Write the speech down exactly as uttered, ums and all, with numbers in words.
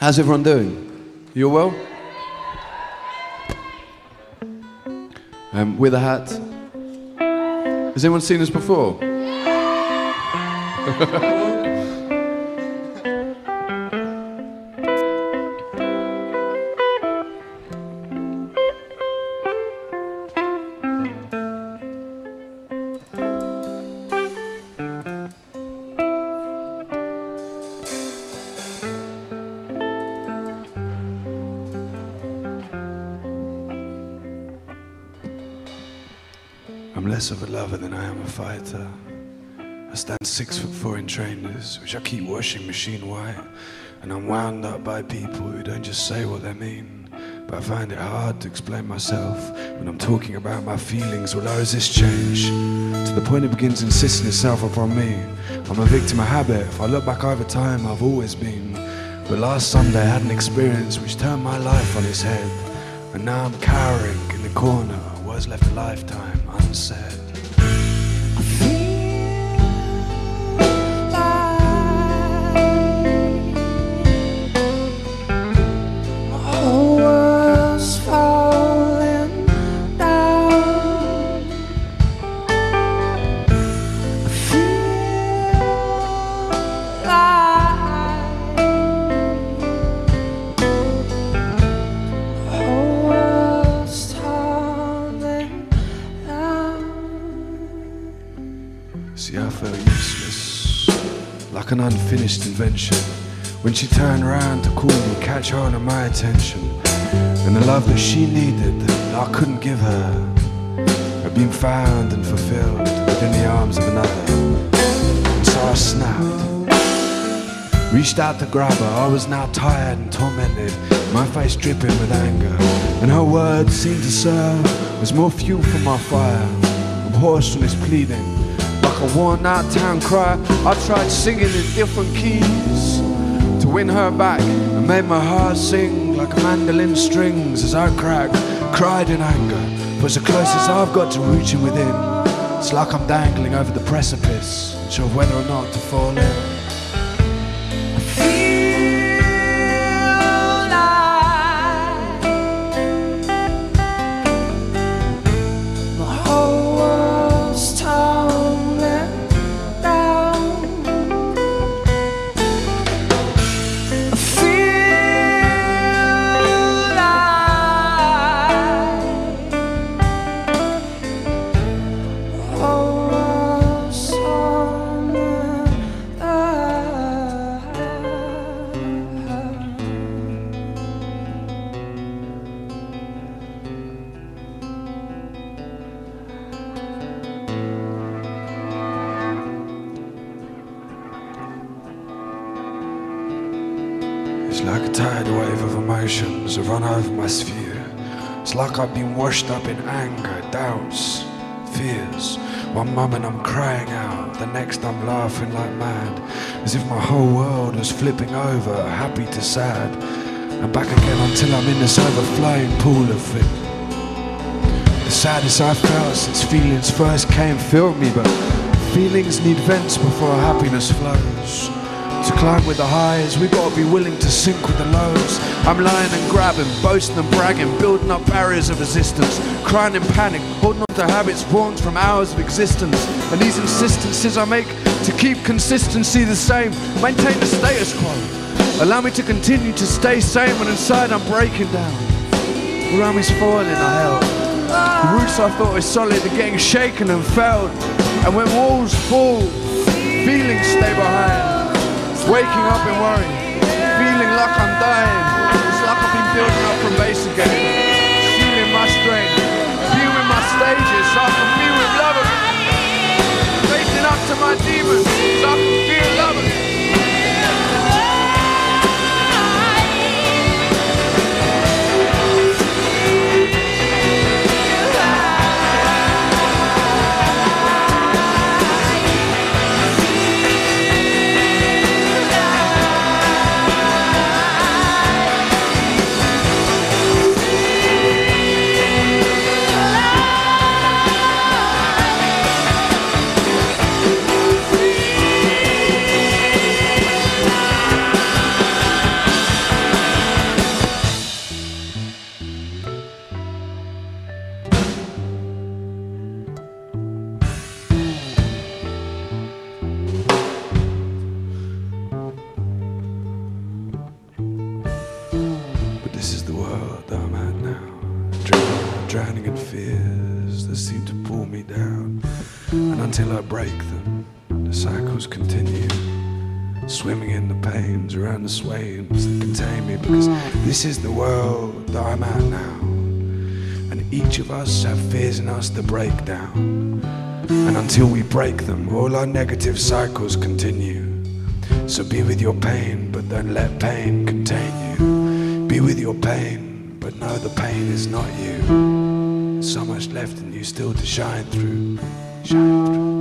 How's everyone doing? You all well? Um, with a hat. Has anyone seen us before? I'm less of a lover than I am a fighter. I stand six foot four in trainers, which I keep washing machine white, and I'm wound up by people who don't just say what they mean. But I find it hard to explain myself when I'm talking about my feelings. Will I resist change to the point it begins insisting itself upon me? I'm a victim of habit. If I look back over time, I've always been. But last Sunday I had an experience which turned my life on its head, and now I'm cowering in the corner. Words left a lifetime unsaid. I feel like my whole world's falling down. I feel like my whole world's tumbling down. See, I felt useless, like an unfinished invention, when she turned around to call me, catch hold of my attention. And the love that she needed, that I couldn't give her, had been found and fulfilled within the arms of another. And so I snapped, reached out to grab her. I was now tired and tormented, my face dripping with anger, and her words seemed to serve as more fuel for my fire. I'm hoarse from this pleading, like a worn out town cry. I tried singing in different keys to win her back, and made my heart sing like a mandolin strings as I cracked, cried in anger. For it's the closest I've got to reaching within. It's like I'm dangling over the precipice, unsure of whether or not to fall in. I feel like my whole world's tumbling down. I feel like my whole world's tumbling It's like a tidal wave of emotions have run over my sphere. It's like I've been washed up in anger, doubts, fears. One moment I'm crying out, the next I'm laughing like mad, as if my whole world was flipping over, happy to sad, and back again until I'm in this overflowing pool of it. The saddest I've felt since feelings first came filled me, but feelings need vents before happiness flows. To climb with the highs, we gotta be willing to sink with the lows. I'm lying and grabbing, boasting and bragging, building up barriers of resistance, crying in panic, holding on to habits born from hours of existence. And these insistences I make to keep consistency the same, maintain the status quo, allow me to continue to stay sane when inside I'm breaking down. Around me's falling, I held. The roots I thought were solid are getting shaken and failed. And when walls fall, feelings stay behind. Waking up in worry, feeling like I'm dying. It's like I've been building up from base again, feeling my strength, viewing my stages so I can be with love again. Facing up to my demons so I can feel love again. this is the world that I'm at now. Drowning, drowning in fears that seem to pull me down. And until I break them, the cycles continue. Swimming in the pains around the swains that contain me. Because this is the world that I'm at now. And each of us have fears in us to break down. And until we break them, all our negative cycles continue. So be with your pain, but don't let pain contain you. Be with your pain, but know the pain is not you. There's so much left in you still to shine through. Shine through.